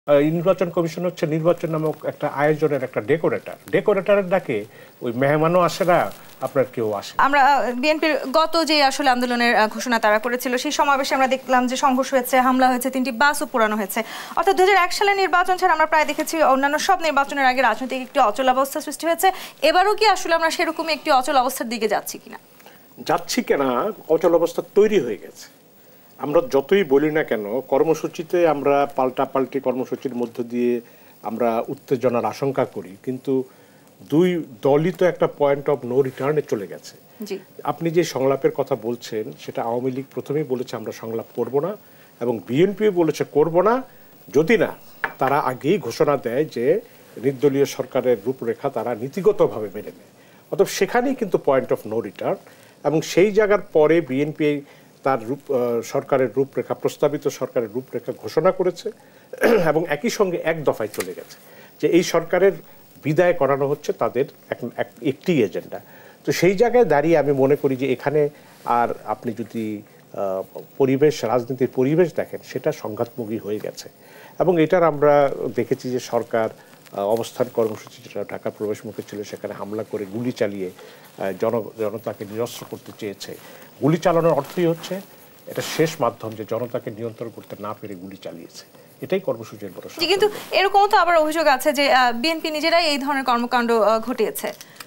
নির্বাচন কমিশন হচ্ছে নির্বাচন নামক একটা আয়োজনের একটা ডেকোরেটরের ডাকে ওই মেহমানও আসে না, আপনার কেউ আসে। আমরা বিএনপির গত যে আসলে আন্দোলনের ঘোষণা তারা করেছিল সেই সমাবেশে আমরা দেখলাম যে সংঘর্ষ হয়েছে, হামলা হয়েছে, 3টি বাসও পোড়ানো হয়েছে। অর্থাৎ 2001 সালের নির্বাচন ছাড়া আমরা প্রায় দেখেছি অন্যান্য সব নির্বাচনের আগে রাজনৈতিক একটি অচল অবস্থা সৃষ্টি হয়েছে। এবারও কি আসলে আমরা সেরকমই একটি অচল অবস্থার দিকে যাচ্ছি কিনা? যাচ্ছি কেনা, অচল অবস্থা তৈরি হয়ে গেছে। আমরা যতই বলি না কেন, কর্মসূচিতে আমরা পাল্টাপাল্টি কর্মসূচির মধ্য দিয়ে আমরা উত্তেজনার আশঙ্কা করি, কিন্তু দুই দলই তো একটা পয়েন্ট অফ নো রিটার্নে চলে গেছে। আপনি যে সংলাপের কথা বলছেন সেটা আওয়ামী লীগ প্রথমেই বলেছে আমরা সংলাপ করব না, এবং বিএনপিও বলেছে করব না যদি না তারা আগেই ঘোষণা দেয় যে নির্দলীয় সরকারের রূপরেখা তারা নীতিগতভাবে মেনে নেয়। অতএব সেখানেই কিন্তু পয়েন্ট অফ নো রিটার্ন, এবং সেই জায়গার পরে বিএনপি তার সরকারের রূপরেখা, প্রস্তাবিত সরকারের রূপরেখা ঘোষণা করেছে, এবং একই সঙ্গে এক দফায় চলে গেছে যে এই সরকারের বিদায় করানো হচ্ছে তাদের একটি এজেন্ডা। তো সেই জায়গায় দাঁড়িয়ে আমি মনে করি যে এখানে আর আপনি যদি পরিবেশ, রাজনীতির পরিবেশ দেখেন, সেটা সংঘাতমুখী হয়ে গেছে। এবং এটার আমরা দেখেছি যে সরকার অবস্থান কর্মসূচি যেটা ঢাকা প্রবেশ মুখে ছিল সেখানে হামলা করে গুলি চালিয়ে জনতাকে নিরস্ত্র করতে চেয়েছে। গুলি চালানোর অর্থই হচ্ছে এটা শেষ মাধ্যম যে জনতাকে নিয়ন্ত্রণ করতে না পেরে গুলি চালিয়েছে। এটাই কর্মসূচির বড়। কিন্তু এরকম তো আবার অভিযোগ আছে যে বিএনপি নিজেরাই এই ধরনের কর্মকাণ্ড ঘটিয়েছে।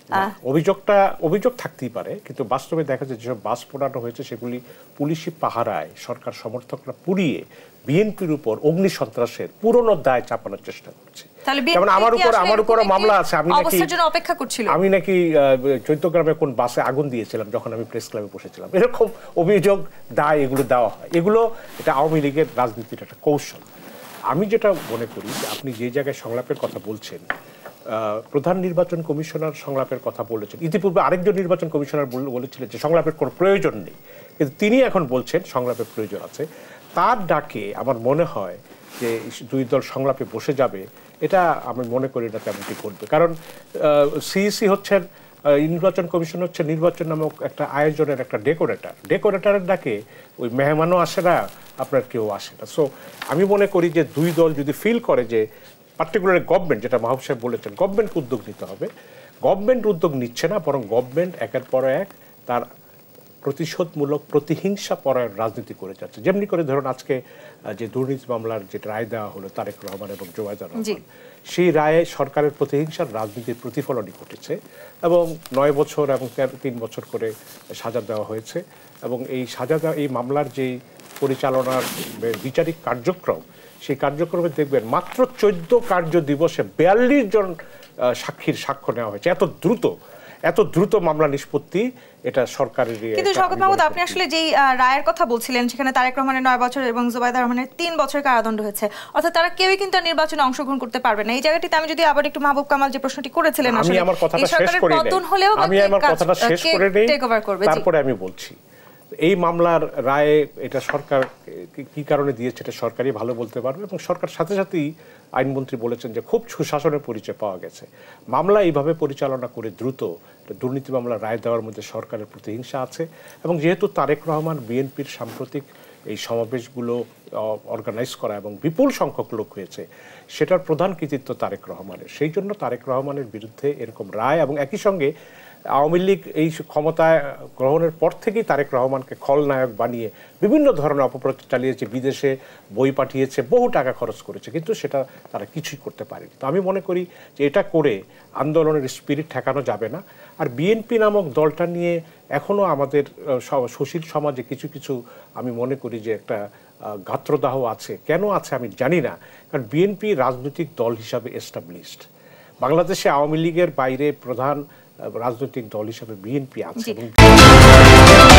অভিযোগ থাকতেই পারে, কিন্তু বাস্তবে দেখা যায় যেসব বাস পোড়ানো হয়েছে সেগুলি পুলিশি পাহারায় সরকার সমর্থকরা পুড়িয়ে বিএনপির উপর অগ্নি সন্ত্রাসের পুরনো দায় চাপানোর চেষ্টা করছে। যেমন আমার উপর মামলা আছে, আমি নাকি চৈত্যগ্রামে কোন বাসে আগুন দিয়েছিলাম যখন আমি প্রেস ক্লাবে বসেছিলাম, এরকম অভিযোগ দায় এগুলো দেওয়া হয়। এগুলো এটা আওয়ামী লীগের রাজনীতির একটা কৌশল। আমি যেটা মনে করি যে আপনি যে জায়গায় সংলাপের কথা বলছেন, প্রধান নির্বাচন কমিশনার সংলাপের কথা বলেছেন, ইতিপূর্বে আরেকজন নির্বাচন কমিশনার বলেছিলেন যে সংলাপের কোনো প্রয়োজন নেই, কিন্তু তিনি এখন বলছেন সংলাপের প্রয়োজন আছে। তার ডাকে আমার মনে হয় যে দুই দল সংলাপে বসে যাবে, এটা আমি মনে করি না তেমনটি ঘটবে। কারণ সিইসি হচ্ছেন, নির্বাচন কমিশন হচ্ছে নির্বাচন নামক একটা আয়োজনের একটা ডেকোরেটরের ডাকে ওই মেহমানও আসে না, আপনার কেউ আসে না। সো আমি মনে করি যে দুই দল যদি ফিল করে যে পার্টিকুলার গভর্নমেন্ট, যেটা মাহবুব সাহেব বলেছেন, গভর্নমেন্টকে উদ্যোগ নিতে হবে, গভর্নমেন্ট উদ্যোগ নিচ্ছে না, বরং গভর্নমেন্ট একের পর এক তার প্রতিশোধমূলক প্রতিহিংসা পরায়ণ রাজনীতি করে যাচ্ছে। যেমনি করে ধরুন আজকে যে দুর্নীতি মামলার যে রায় দেওয়া হলো তারেক রহমান এবং জোবায়দা রহমান, সেই রায়ে সরকারের প্রতিহিংসার রাজনীতির প্রতিফলনই ঘটেছে, এবং 9 বছর এবং 3 বছর করে সাজা দেওয়া হয়েছে। এবং এই সাজা দেওয়া, এই মামলার যেই পরিচালনার বিচারিক কার্যক্রম, সেই কার্যক্রমে দেখবেন মাত্র 14 কার্য দিবসে 42 জন সাক্ষীর সাক্ষ্য নেওয়া হয়েছে। এত দ্রুত মামলা নিষ্পত্তি, এটা সরকারের। কিন্তু শওকত মাহমুদ, আপনি আসলে যেই রায়ের কথা বলছিলেন সেখানে তারেক রহমানের 9 বছর এবং জুবাইদা রহমানের 3 বছর কারাদণ্ড হয়েছে, অর্থাৎ তারা কেউই কিন্তু নির্বাচনে অংশগ্রহণ করতে পারবে না। এই জায়গাটিতে আমি যদি আবার একটু মাহবুব কামাল যে প্রশ্নটি করেছিলেন, আমি আমার কথাটা শেষ করে নেই, তারপরে আমি বলছি এই মামলার রায়ে এটা সরকার কি কারণে দিয়েছে এটা সরকারই ভালো বলতে পারবে, এবং সরকার সাথে সাথেই আইনমন্ত্রী বলেছেন যে খুব সুশাসনের পরিচয় পাওয়া গেছে। মামলা এইভাবে পরিচালনা করে দ্রুত দুর্নীতি মামলা রায় দেওয়ার মধ্যে সরকারের প্রতিহিংসা আছে, এবং যেহেতু তারেক রহমান বিএনপির সাম্প্রতিক এই সমাবেশগুলো অর্গানাইজ করা এবং বিপুল সংখ্যক লোক হয়েছে, সেটার প্রধান কৃতিত্ব তারেক রহমানের। সেই জন্য তারেক রহমানের বিরুদ্ধে এরকম রায়, এবং একই সঙ্গে আওয়ামী লীগ এই ক্ষমতায় গ্রহণের পর থেকেই তারেক রহমানকে খলনায়ক বানিয়ে বিভিন্ন ধরনের অপপ্রচার চালিয়েছে, বিদেশে বই পাঠিয়েছে, বহু টাকা খরচ করেছে, কিন্তু সেটা তারা কিছুই করতে পারেনি। তো আমি মনে করি যে এটা করে আন্দোলনের স্পিরিট ঠেকানো যাবে না। আর বিএনপি নামক দলটা নিয়ে এখনও আমাদের সুশীল সমাজে কিছু কিছু আমি মনে করি যে একটা গাত্রদাহ আছে। কেন আছে আমি জানি না, কারণ বিএনপি রাজনৈতিক দল হিসাবে এস্টাবলিশড। বাংলাদেশে আওয়ামী লীগের বাইরে প্রধান রাজনৈতিক দল হিসাবে বিএনপি আছে।